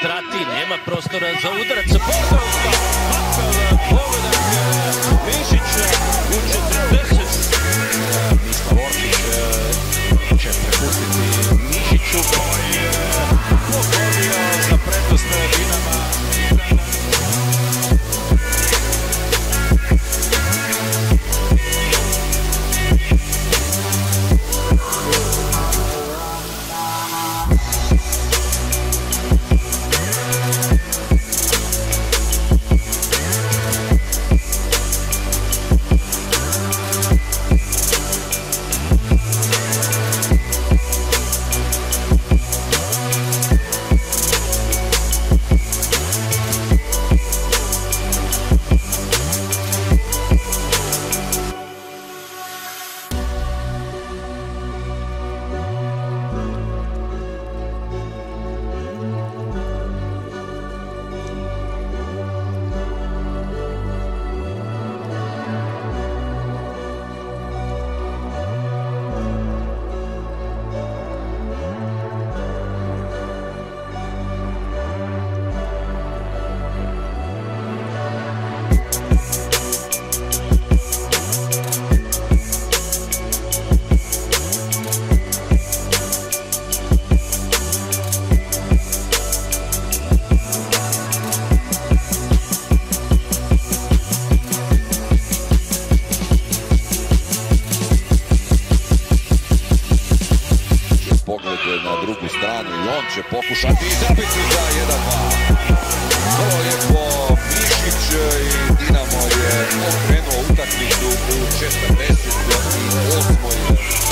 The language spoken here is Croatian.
Strati, nema prostora za udarac sa Bordovska. Pogodak Mišića u 40. Mislav Ortić će prepustiti Mišiću koji je pogodio za prednost Dinama. Na drugu stranu i on će pokušati i zabiti za 1-2. Vrlo lijepo Mišić i Dinamo je okrenuo utakmicu u 48.